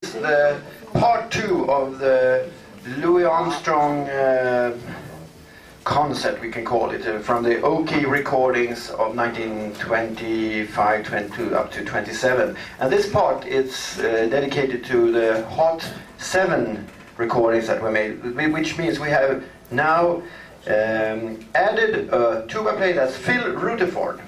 The part 2 of the Louis Armstrong concert, we can call it, from the Okeh recordings of 1925, 22 up to 27. And this part is dedicated to the Hot 7 recordings that were made, which means we have now added a tuba player, that's Phil Rutherford.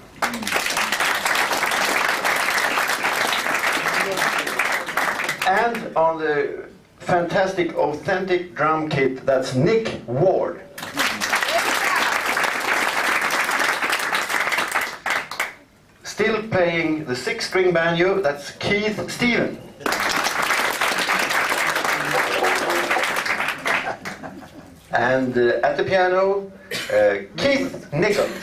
And on the fantastic, authentic drum kit, that's Nick Ward. Still playing the 6-string banjo, that's Keith Stephen. And at the piano, Keith Nichols.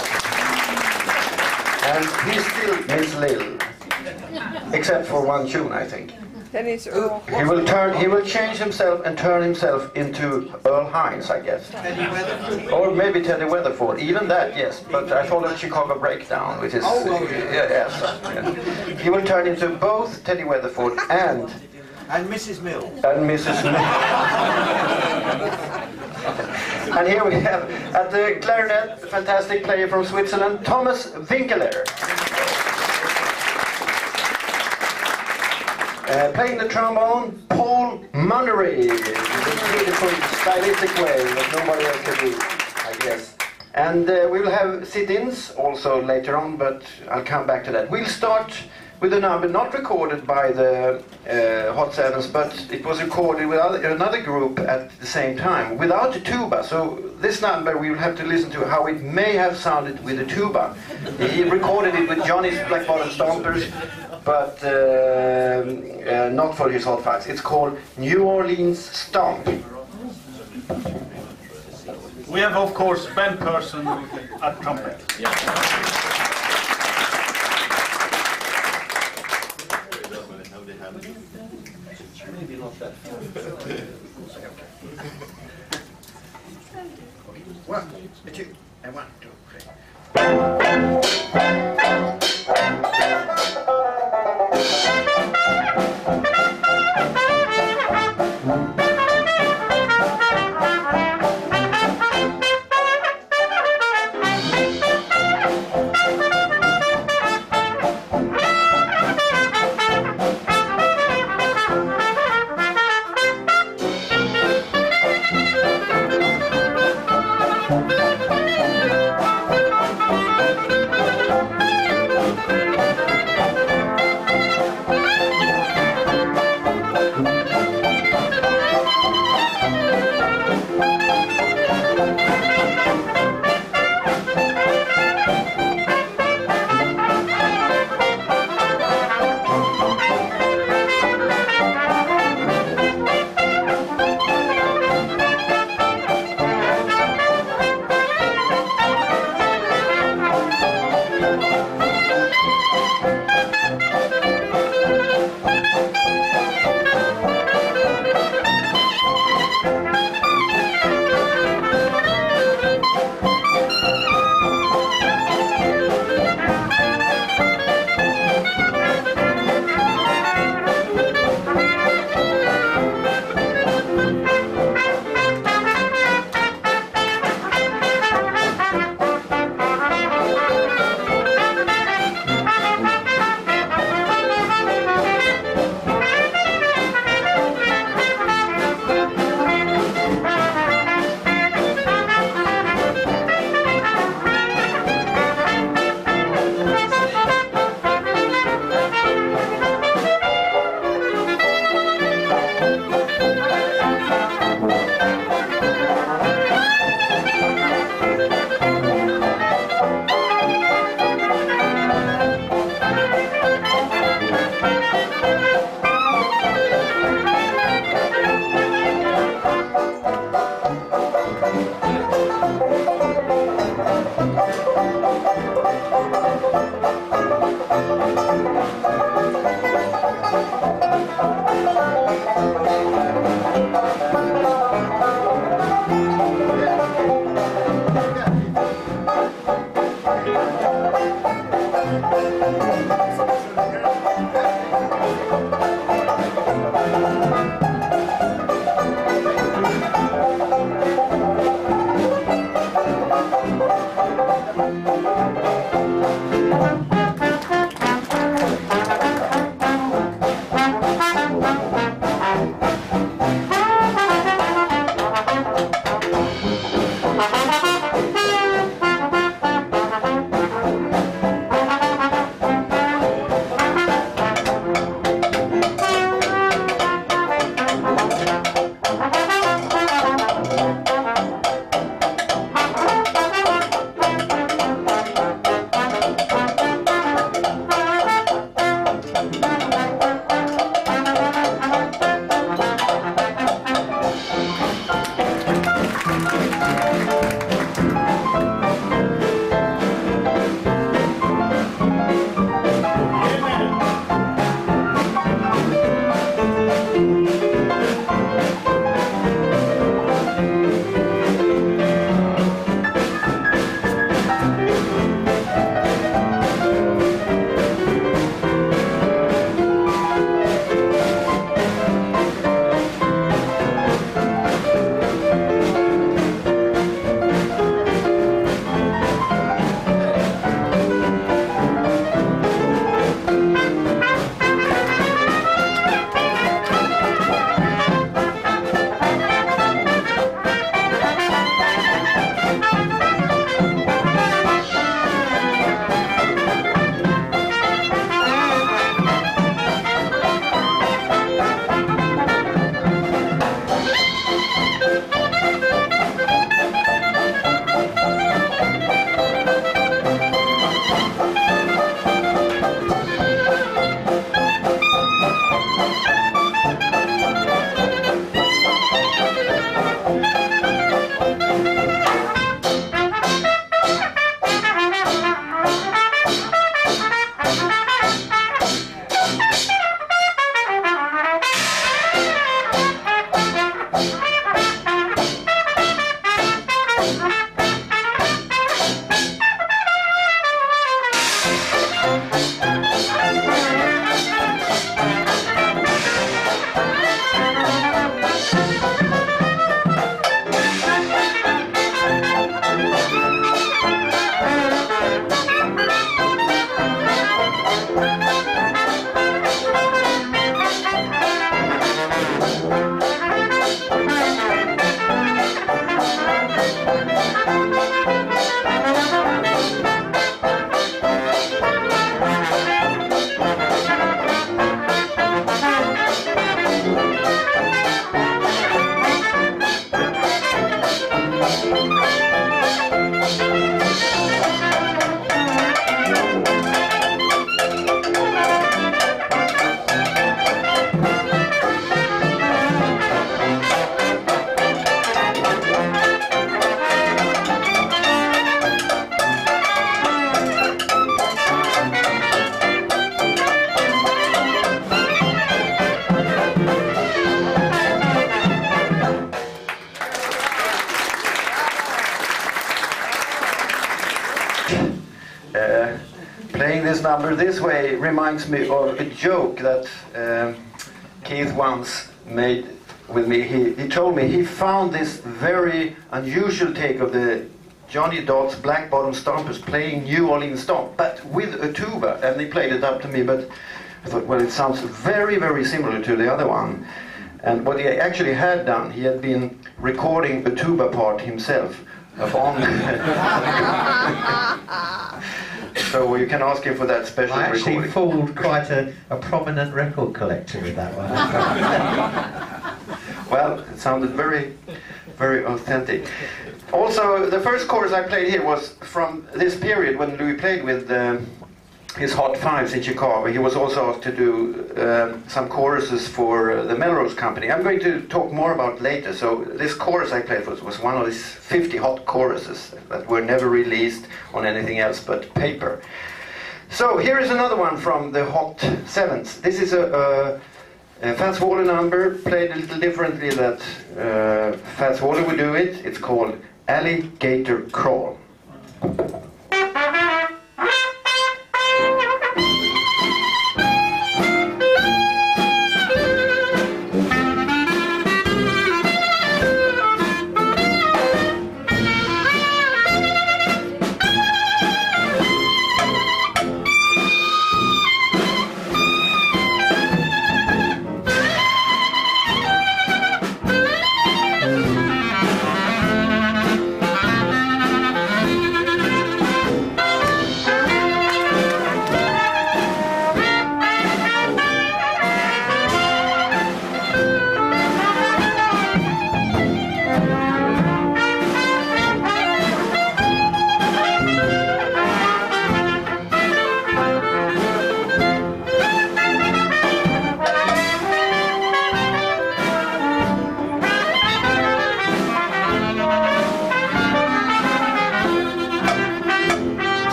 And he's still Miss Lil, except for one tune, I think. Dennis Earl. He will change himself and turn himself into Earl Hines, I guess. Or maybe Teddy Weatherford, even that, yes. But I thought of Chicago Breakdown, which is... yes. He will turn into both Teddy Weatherford and Mrs. Mill. And Mrs. Mill. And here we have, at the clarinet, the fantastic player from Switzerland, Thomas Winkler. Playing the trombone, Paul Munnery, in a beautiful stylistic way that nobody else can do, I guess. And we will have sit-ins also later on, but I'll come back to that. We'll start with a number not recorded by the Hot Sevens, but it was recorded with another group at the same time, without the tuba. So this number we will have to listen to how it may have sounded with the tuba. He recorded it with Johnny's Black Bottom Stompers, but not for his Hot Fives. It's called New Orleans Stomp. We have, of course, Ben Persson at trumpet. Maybe not that. One, two, and 1, 2, 3. number this way reminds me of a joke that Keith once made with me. He told me he found this very unusual take of the Johnny Dodds Black Bottom Stompers playing New Orleans Stomp, but with a tuba, and he played it up to me, but I thought, well, it sounds very, very similar to the other one. And what he actually had done, he had been recording the tuba part himself on. So you can ask him for that special recording. I actually fooled quite a prominent record collector with that one. Well, it sounded very, very authentic. Also, the first chorus I played here was from this period when Louis played with his Hot Fives in Chicago. He was also asked to do some choruses for the Melrose Company. I'm going to talk more about later. So this chorus I played was one of these 50 hot choruses that were never released on anything else but paper. So here is another one from the Hot Sevens. This is a Fats Waller number, played a little differently that Fats Waller would do it. It's called Alligator Crawl.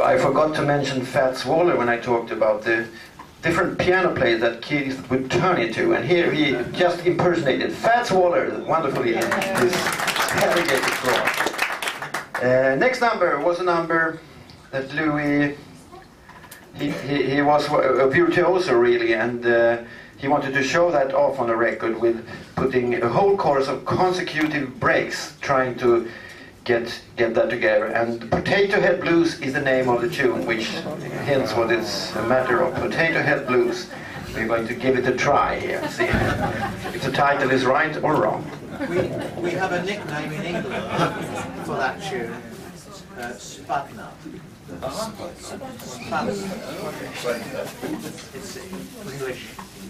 So I forgot to mention Fats Waller when I talked about the different piano players that Keith would turn into, and here he just impersonated Fats Waller wonderfully in this variegated score. Next number was a number that Louis, he was a virtuoso really, and he wanted to show that off on the record with putting a whole chorus of consecutive breaks, trying to get that together. And Potato Head Blues is the name of the tune, which hints what it's a matter of. Potato Head Blues. We're going to give it a try here, see if the title is right or wrong. We have a nickname in England for that tune, Spudner. Spudner. It's English.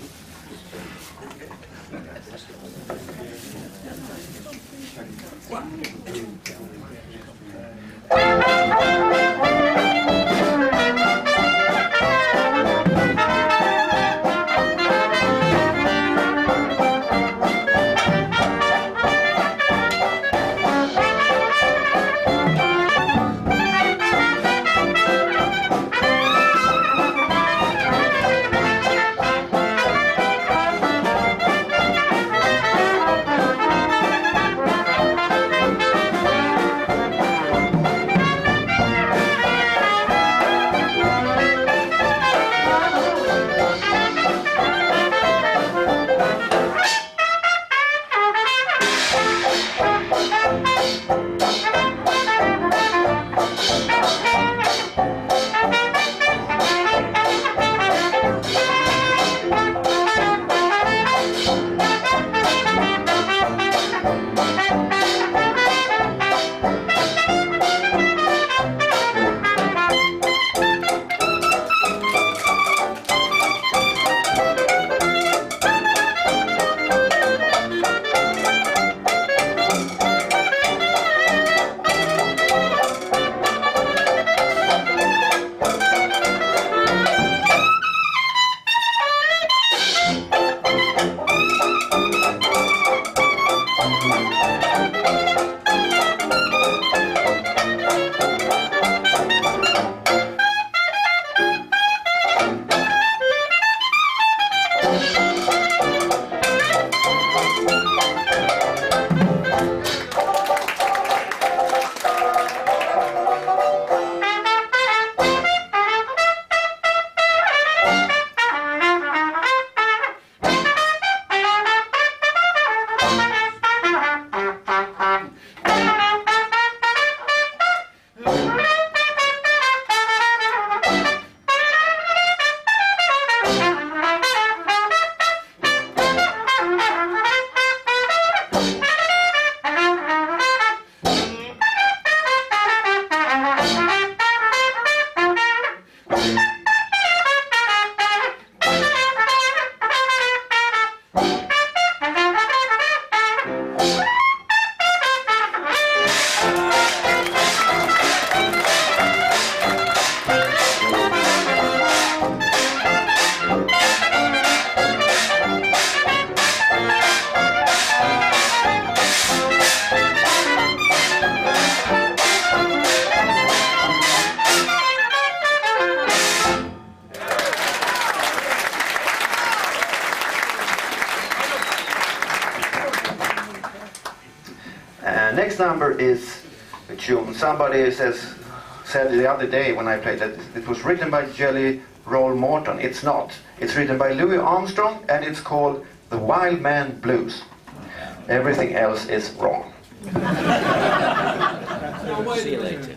Next number is a tune. Somebody said the other day when I played that it was written by Jelly Roll Morton. It's not. It's written by Louis Armstrong and it's called The Wild Man Blues. Everything else is wrong. See you later.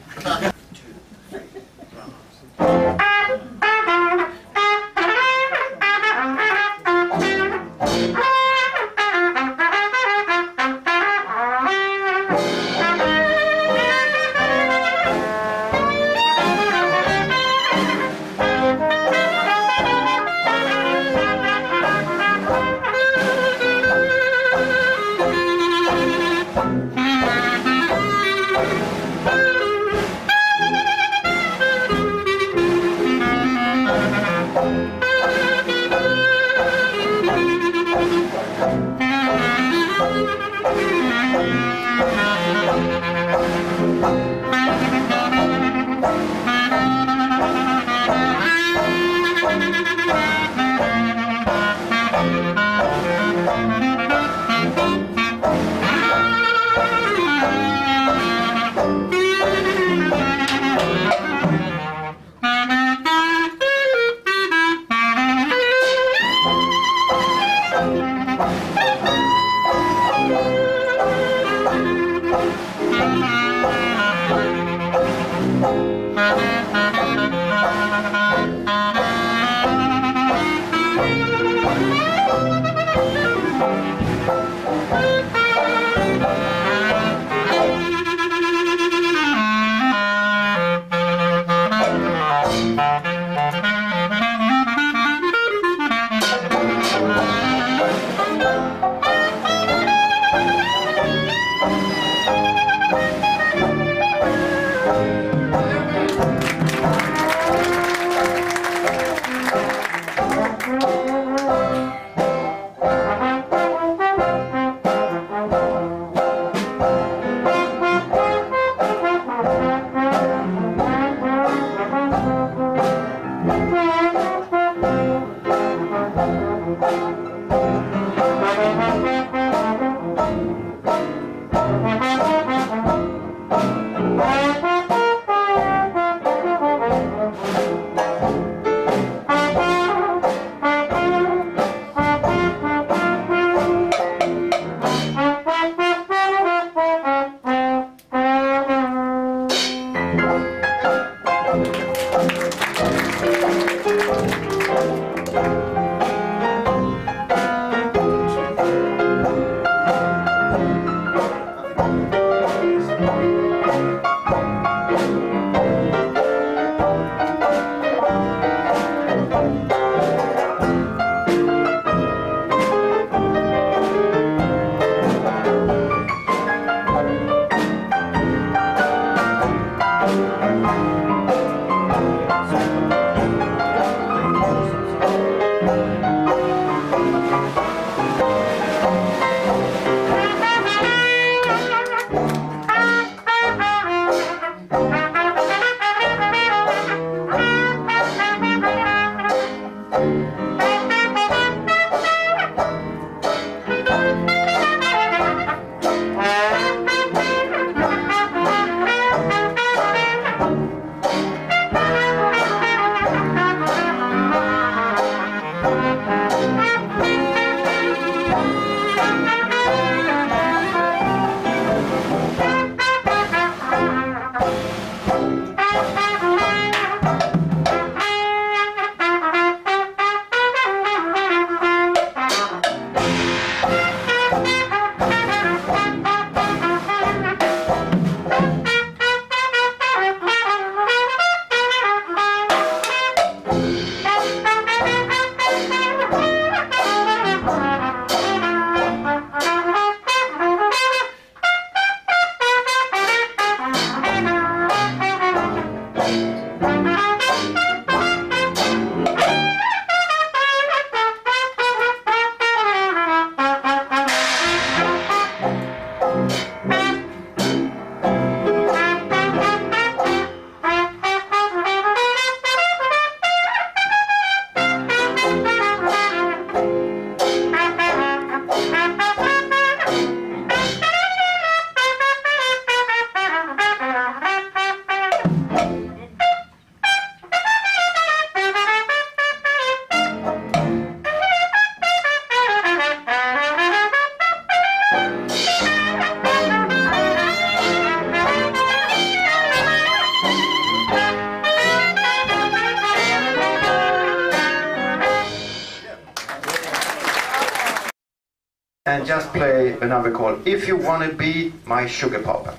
And just play a number called If You Wanna Be My Sugar Papa.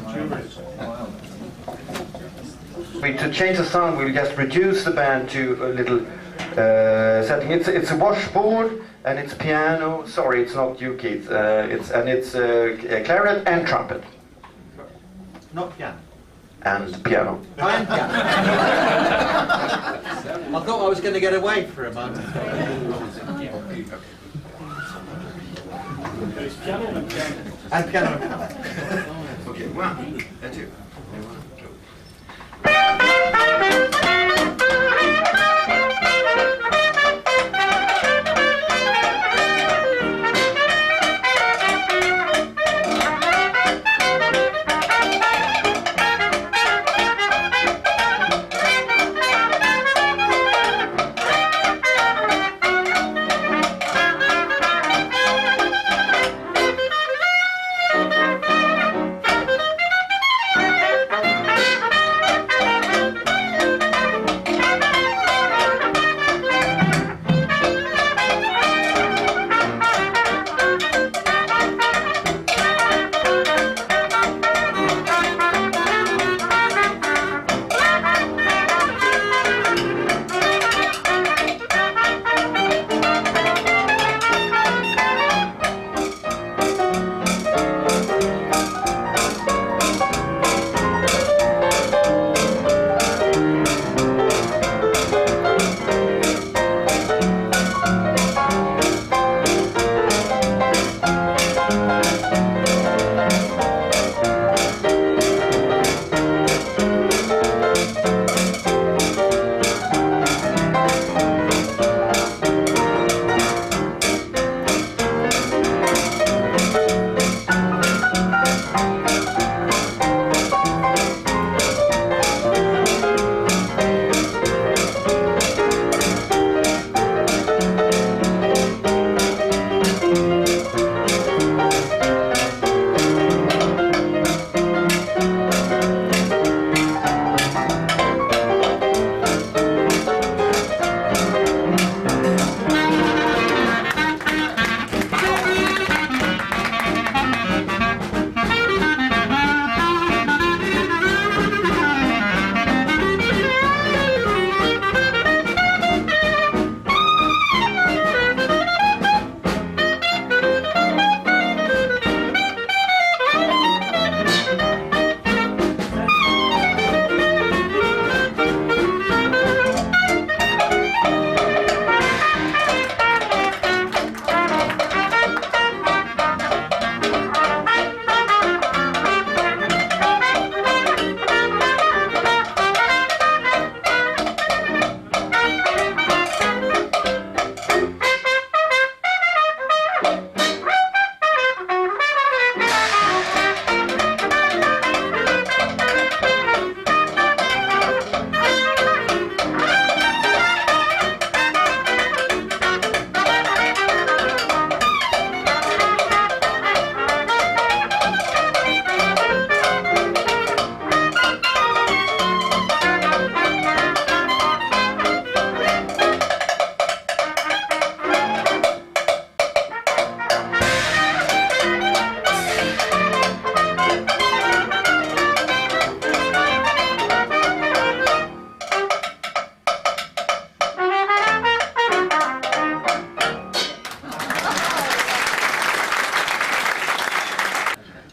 To change the sound, we'll just reduce the band to a little setting. It's a washboard and it's piano. Sorry, it's not you, Keith. It's clarinet and trumpet. Not piano. And piano. And piano. I thought I was going to get away for a moment. And piano and piano. Okay, 1 and 2.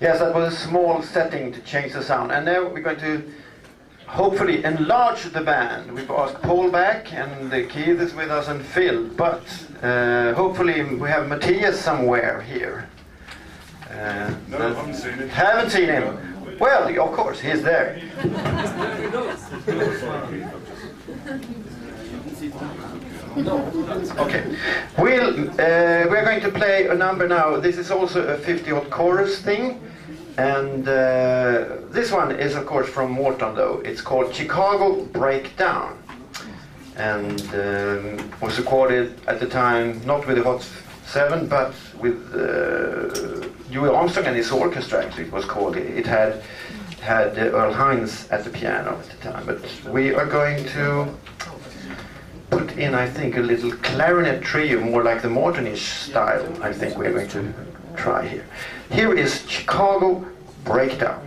Yes, that was a small setting to change the sound. And now we're going to hopefully enlarge the band. We've asked Paul back, and Keith is with us, and Phil. But hopefully we have Matthias somewhere here. No, I haven't seen him. Haven't seen him. Well, of course, he's there. Okay. We're going to play a number now. This is also a 50-odd chorus thing. And this one is, of course, from Morton, though. It's called Chicago Breakdown. And was recorded at the time, not with the Hot 7, but with Louis Armstrong and his orchestra, actually, it was called. It had Earl Hines at the piano at the time. But we are going to put in, I think, a little clarinet trio, more like the Morton-ish style, I think we're going to try here. Here is Chicago Breakdown.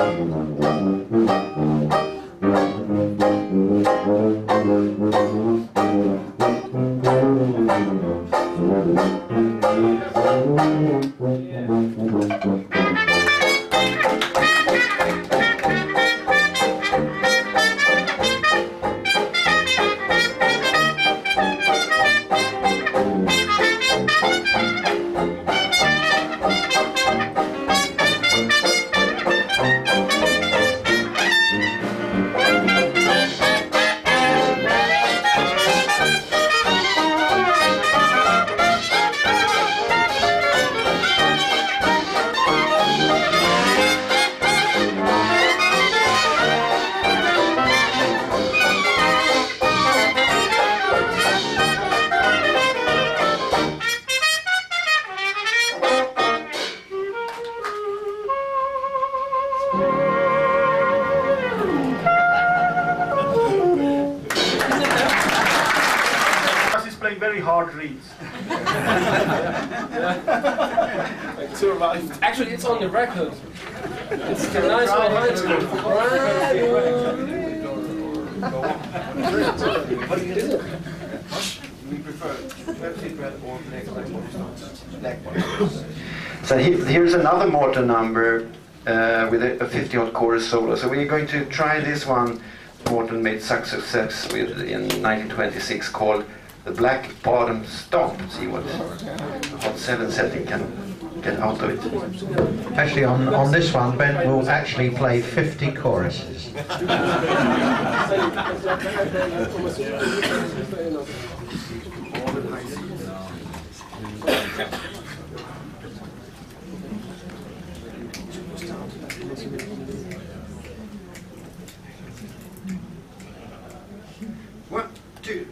Very hard reeds. Actually, it's on the record. It's a nice one. We prefer So here's another Morton number with a 50-odd chorus solo. So we're going to try this one Morton made success with in 1926 called The Black Bottom Stomp. See what Hot 7 setting can get out of it. Actually, on this one, Ben will actually play 50 choruses. One, two.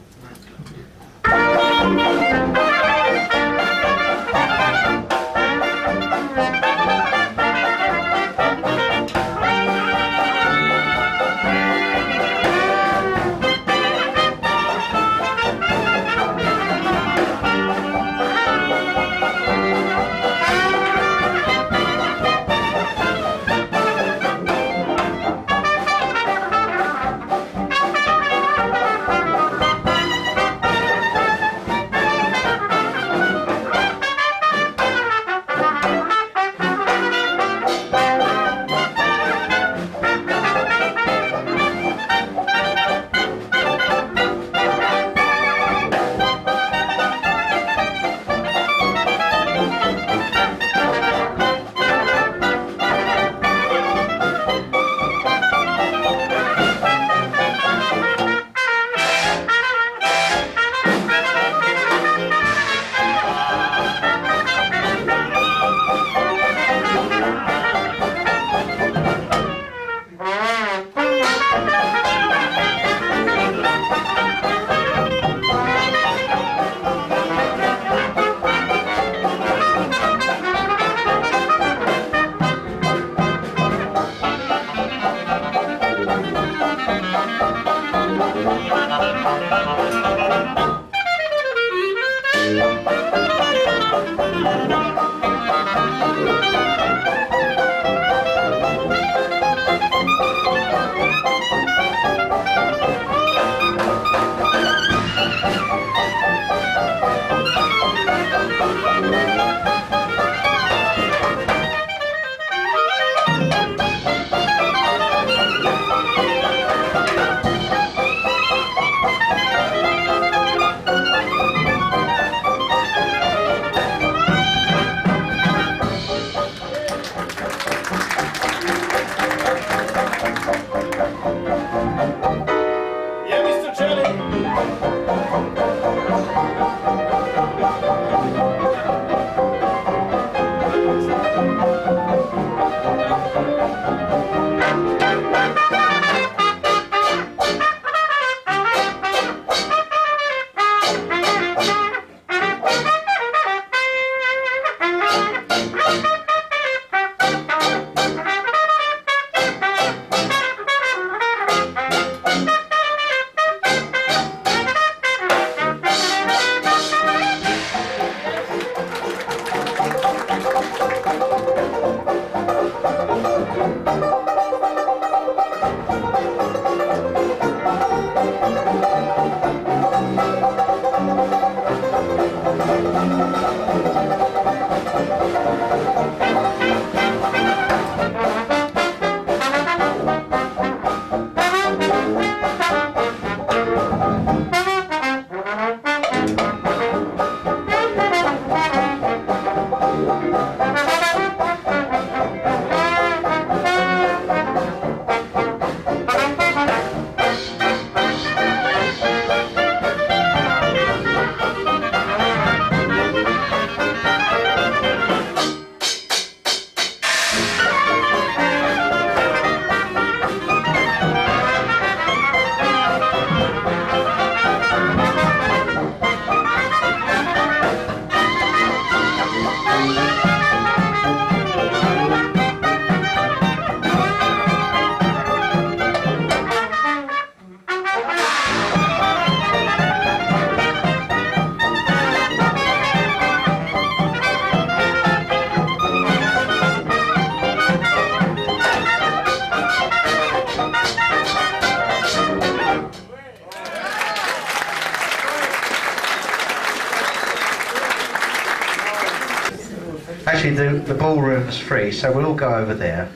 the ballroom's free, so we'll all go over there.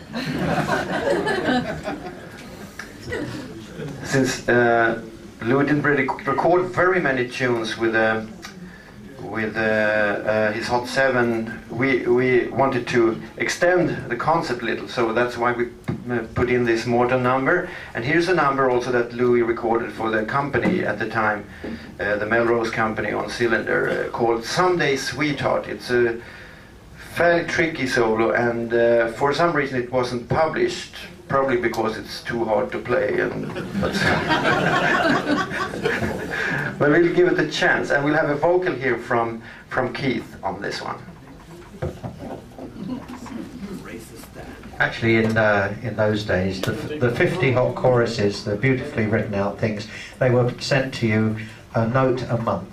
Since Louis didn't really record very many tunes with his Hot 7, we wanted to extend the concept a little, so that's why we put in this modern number. And here's a number also that Louis recorded for the company at the time, the Melrose Company on cylinder, called Someday Sweetheart. It's a fairly tricky solo, and for some reason it wasn't published. Probably because it's too hard to play, but we'll give it a chance, and we'll have a vocal here from Keith on this one. Actually, in those days, the 50 hot choruses, the beautifully written out things, they were sent to you a note a month.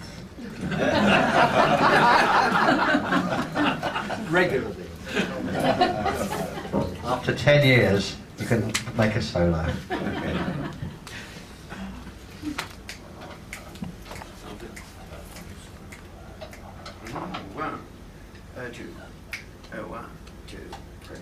Regularly. After 10 years, you can make a solo. Okay. One, two, 1, 2, 3.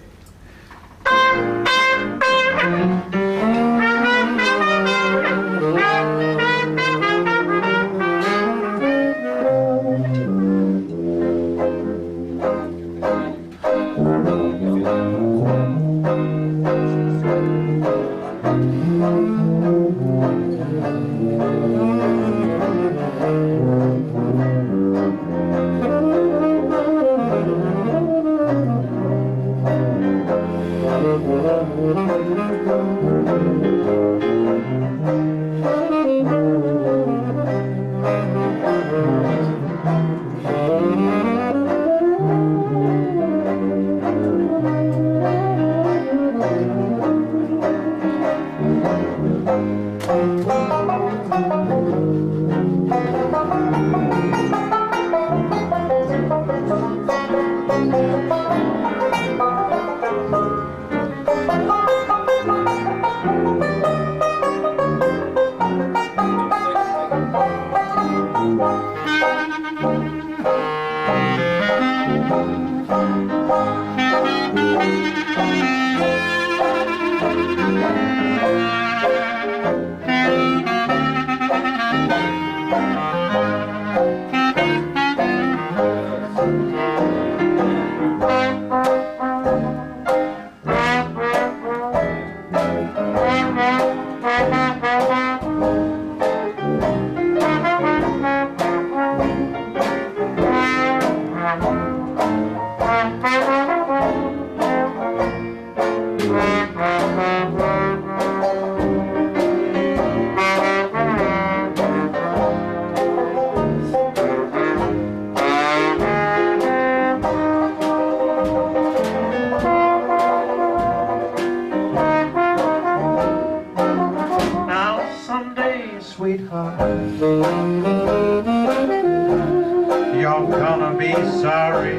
You're gonna be sorry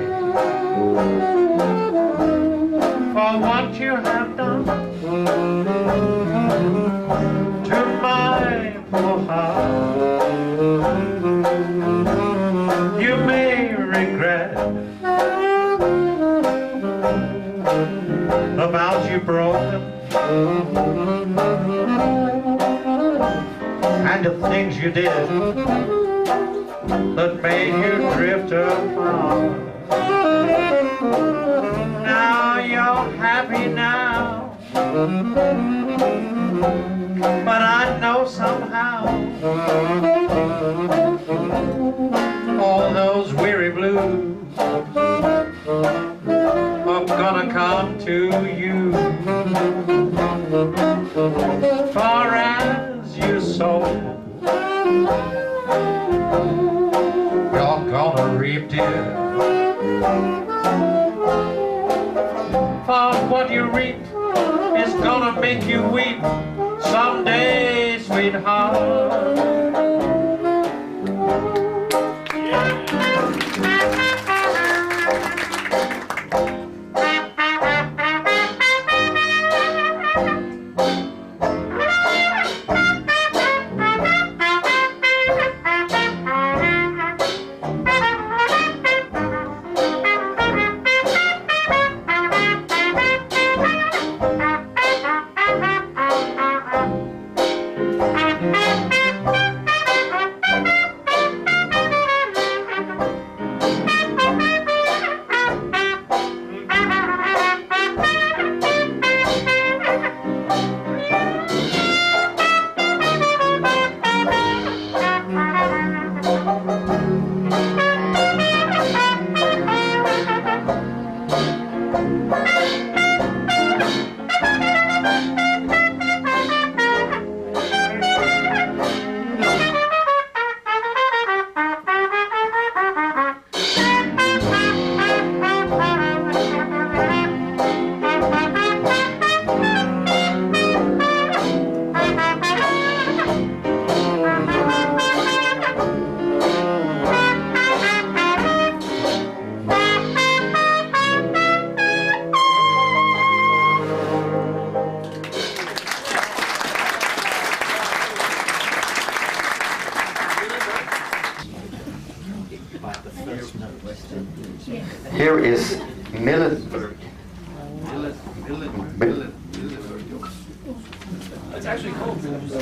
for what you have done to my poor heart. You may regret about you broken and the things you did that made you drift apart. Now you're happy now, but I know somehow all those weary blues are gonna come to you. For as you sow, you're gonna reap, dear. For what you reap is gonna make you weep someday, sweetheart. Here is Millenberg. It's actually called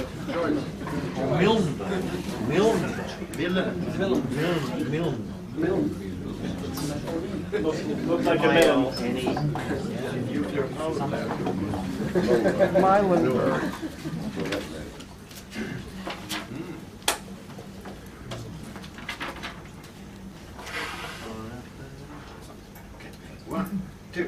Looks like a mill. Nuclear power plant. One, two.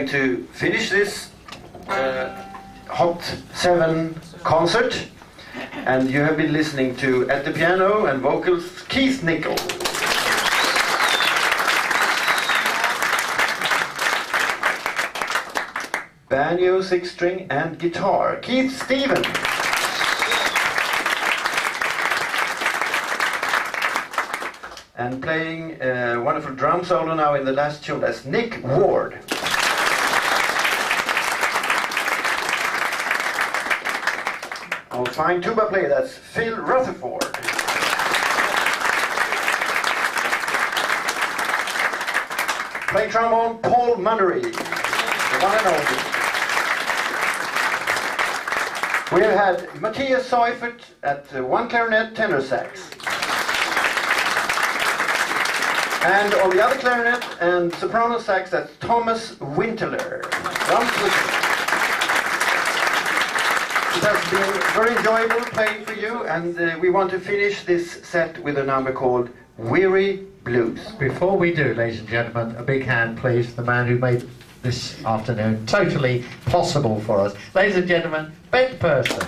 going to finish this Hot 7 concert. And you have been listening to, at the piano and vocals, Keith Nichols. Banjo, 6-string and guitar, Keith Stevens. And playing a wonderful drum solo now in the last tune, that's Nick Ward. Our fine tuba player, that's Phil Rutherford. Playing trombone, Paul Munnery, the one and only. We have had Matthias Seuffert at 1 clarinet, tenor sax. And on the other clarinet and soprano sax, that's Thomas Winteler. It has been very enjoyable playing for you, and we want to finish this set with a number called Weary Blues. Before we do, ladies and gentlemen, a big hand please for the man who made this afternoon totally possible for us. Ladies and gentlemen, Ben Persson.